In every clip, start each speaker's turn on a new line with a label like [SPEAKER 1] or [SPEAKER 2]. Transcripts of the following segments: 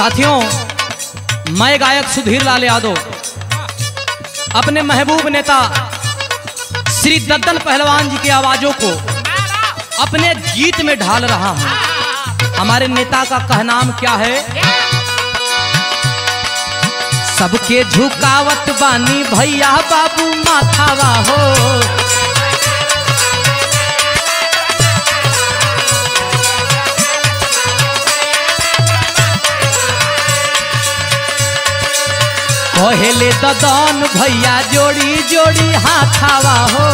[SPEAKER 1] साथियों, मैं गायक सुधीर लाल यादव अपने महबूब नेता श्री दद्दन पहलवान जी की आवाजों को अपने गीत में ढाल रहा हूं। हमारे नेता का कहनाम क्या है? सबके झुकावत बानी भैया बाबू माथावा हो, कहेले ददन भैया जोड़ी जोड़ी हाथावा हो।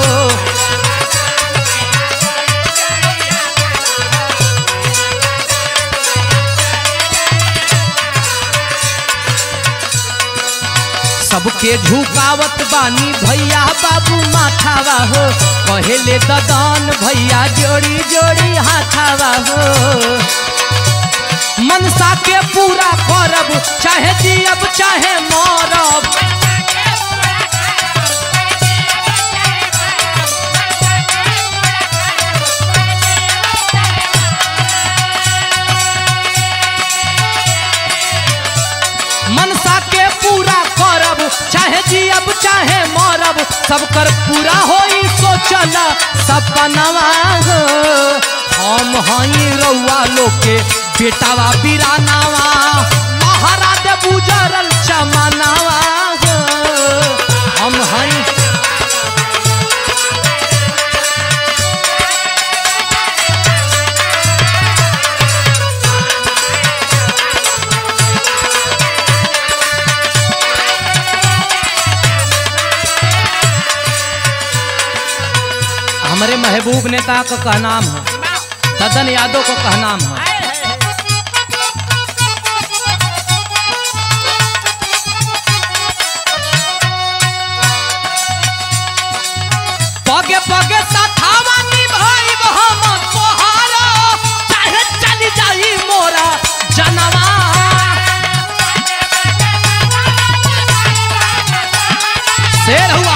[SPEAKER 1] सबके झुकावत बानी भैया बाबू माथावा हो, कहेले ददन भैया जोड़ी जोड़ी हाथावा हो। मनसा के पूरा करब चाहे जियब चाहे मरब, मनसा के पूरा करब चाहे जियब चाहे मरब, सब कर पूरा होई सोचल सपनवा हो। हम हई रउआ लोग के बेटावा बिरानावा, महारा दे बुजरल चमनावा हो। हम हई हमारे महबूब नेता का कहनाम है, दद्दन यादव को कहनाम है। पगे पगे साथावा निभाइब हम तोहारा, चाहे चली जाई मोरा जनवा। शेर हुआ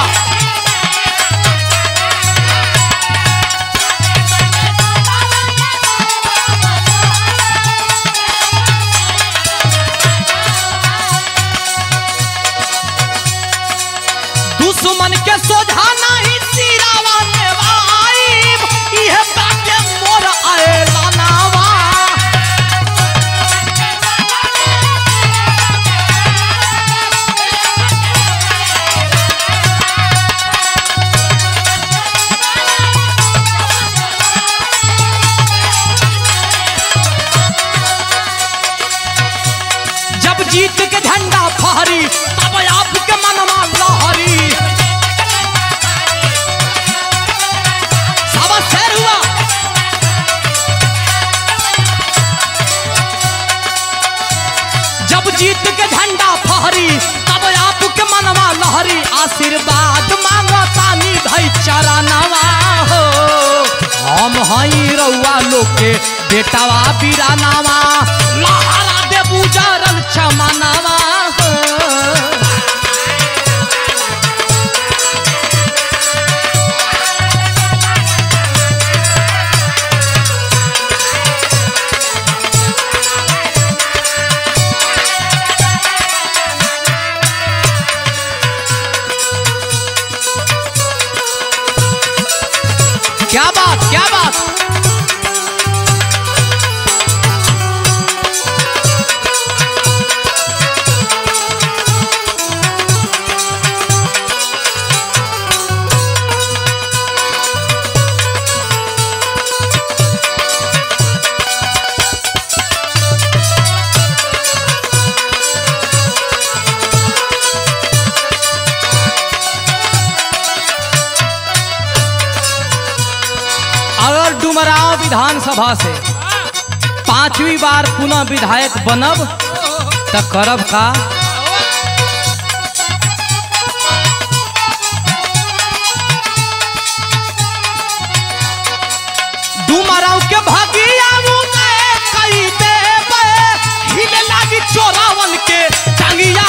[SPEAKER 1] दुश्मन के सोझा नहीं सिरावा नेवाइब, इहे बाटे मोर ऐलानावा। जब जीत के झंडा फहरी तब आपके मनवा लहरी। जब जीत के झंडा फहरी तब आपके मनवा लहरी, आशीर्वाद मांगो तानी धई चरनवा हो। हम हई रउआ लोग के बेटावा बिरानावा, लहरा दे बुजरल चमनावा हो। क्या बात क्या बात। अगर डुमरांव विधानसभा से 5वीं बार पुनः विधायक बनब तो करब का? डुमरांव के भगिया कई देबे, हिले लागी चोरावन के टांगिया।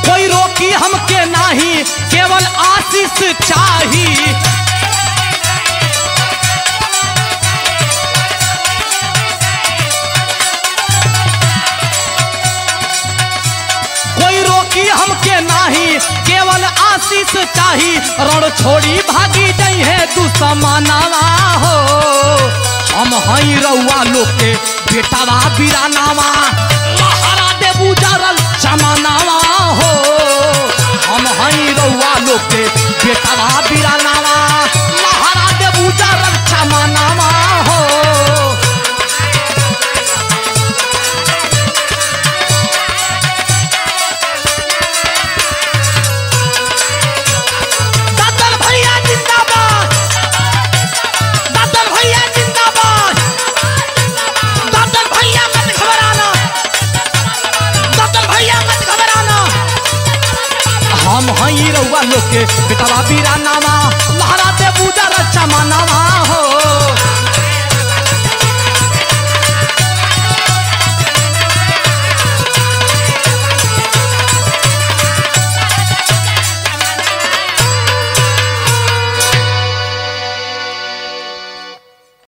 [SPEAKER 1] कोई रोकी हमके नाही केवल आशीष चाही। कोई रोकी हमके नाही केवल आशीष चाही। रण छोड़ी भागी जाई है दुश्मनावा हो। हम हई रउआ लोग के बेटावा बिरानावा लहरा दे बुझरल जमानावा हो। हम हई रउआ लोग के बेटावा बिरानावा लहरा दे बुझरल जमानावा हो। दादल भैया जिंदाबाद, दादल भैया जिंदाबाद, दादल भैया मत घबराना, दादल भैया मत घबराना। हम हई रउआ लोग के बेटावा बिरानावा